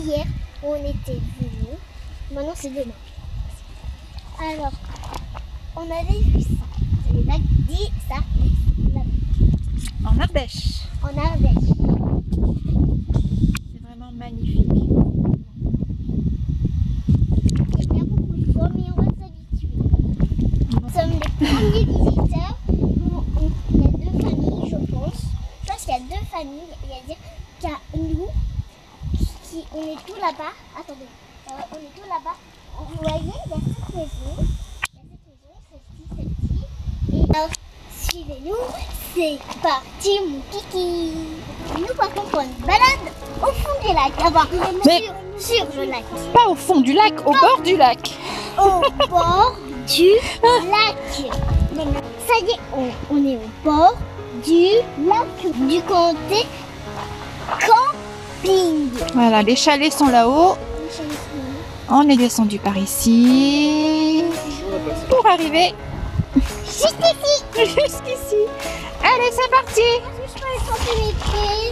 hier où on était venus. Maintenant c'est demain. Alors, on avait vu ça. C'est le lac d'Issarès. En Ardèche. En Ardèche. C'est vraiment magnifique. Il y a beaucoup de fois, mais on va s'habituer. Nous sommes les premiers visiteurs. Il y a deux familles, je pense. Je pense qu'il y a deux familles. C'est-à-dire qu'il y a nous, on est tous là-bas. Attendez, on est tous là-bas. Vous voyez, il y a cette maison. Il y a cette maison, celle-ci. Et alors, suivez-nous. C'est parti, mon kiki. Nous partons pour une balade au fond du lac. Enfin, sur le lac. Pas au fond du lac, au bord du lac. Au bord du lac. Ça y est, on est au bord du lac du comté camping. Voilà, les chalets sont là-haut. On est descendu par ici pour arriver jusqu'ici. Allez, c'est parti. Est-ce que je peux aller tremper mes pieds?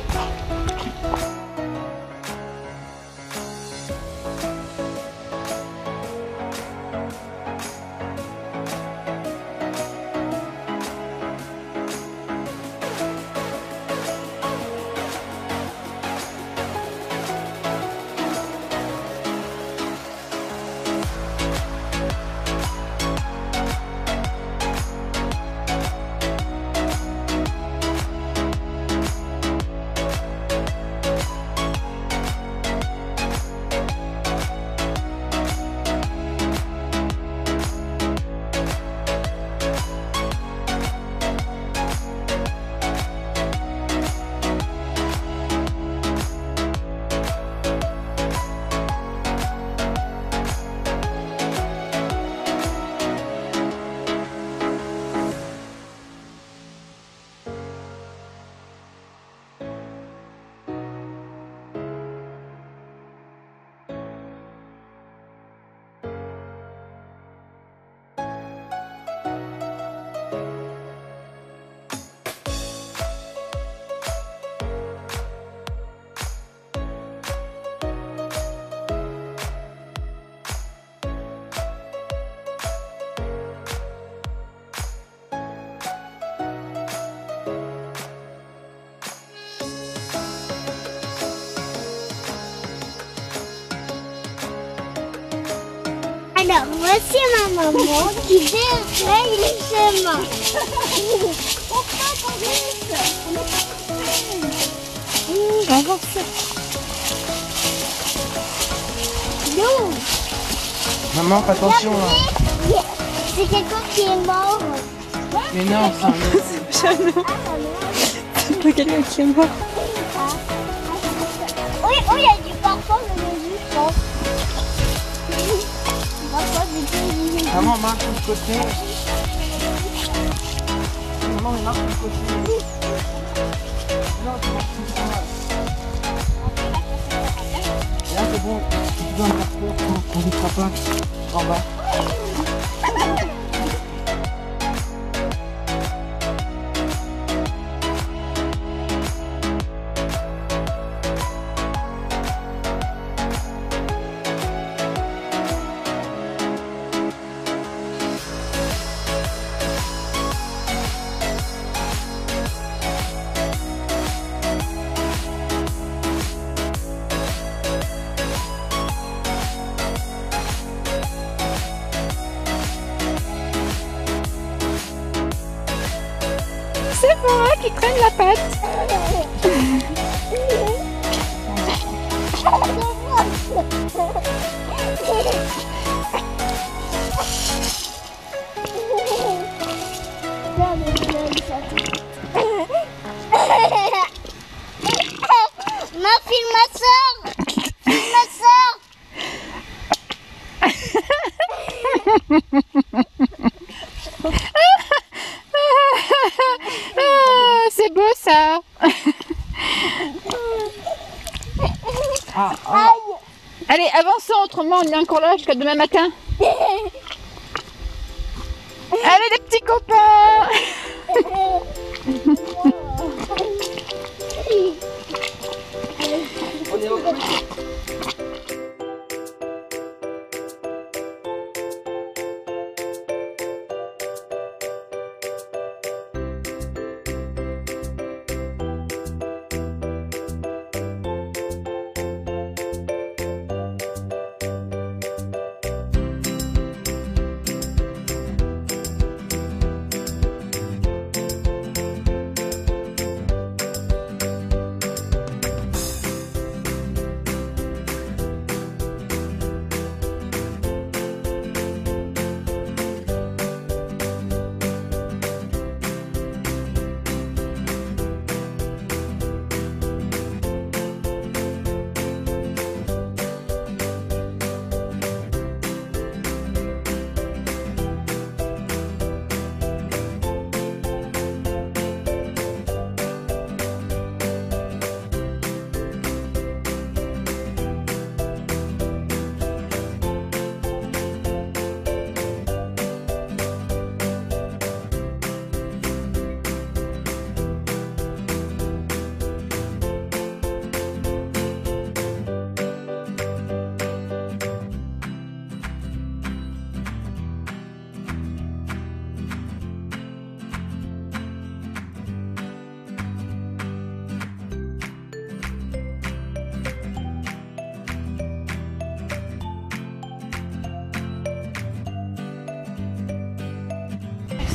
Alors, voici ma maman qui déraye le chemin. Avancez. Non. Maman, fais attention là. C'est quelqu'un qui est mort. Mais non, c'est un autre. C'est pas quelqu'un qui est mort. Oui, il y a du parfum de mes yeux, je pense. Maman, marche de l'autre côté. Maman, marche de l'autre côté. Non, tu marches tout ça. Là, c'est bon. Tu dois me faire peur qu'on ne sera pas en bas. C'est moi qui traîne la patte. Ma fille, ma soeur. Ma soeur. C'est beau ça. Allez, avançons, autrement on est encore là jusqu'à demain matin. Allez les petits copains. On est au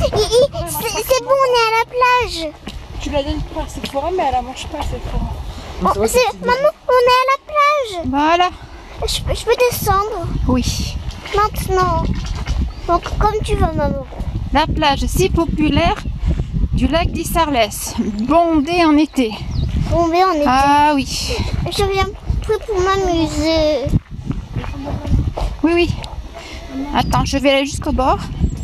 C'est bon, on est à la plage. Tu la donnes pas à Sephora, mais elle la mange pas à Sephora. Maman, on est à la plage. Voilà. Je peux descendre Oui. maintenant. Donc, comme tu veux, maman. La plage si populaire du lac d'Issarles, bondée en été. Bon, mais on est. Ah oui. Je viens plus pour m'amuser. Oui, oui. Attends, je vais aller jusqu'au bord.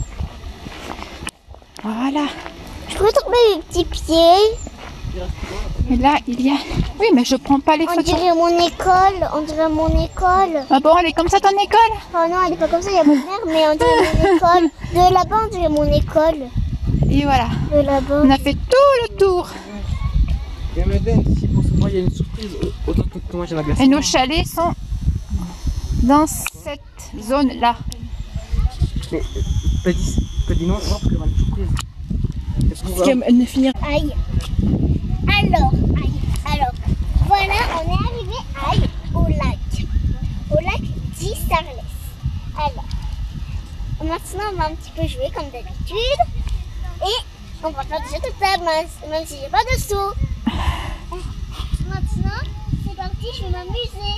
Voilà. Je peux trouver mes petits pieds. Et là, il y a... Oui, mais je prends pas les On photos. dirait mon école. On dirait mon école. Ah bon, elle est comme ça ton école? Oh non, elle est pas comme ça, il y a mon père, mais on dirait mon école. De là-bas, on dirait mon école. Et voilà. De là-bas. On a fait tout le tour. Et Madeleine, si pour ce mois il y a une surprise, autant que toi j'ai la glace. Et nos chalets sont dans cette zone-là. Mais t'as dit non, parce qu'il y aura une surprise. Elle ne finira. Aïe. Alors, voilà, on est arrivé au lac d'Issarles. Alors, maintenant on va un petit peu jouer comme d'habitude et on va faire du jeu de table, même si j'ai pas de sous. Maintenant, c'est parti, je vais m'amuser.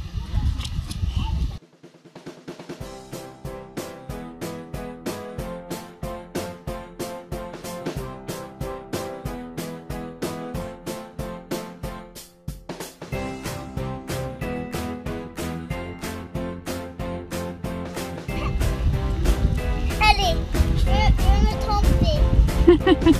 Allez, je vais me tromper.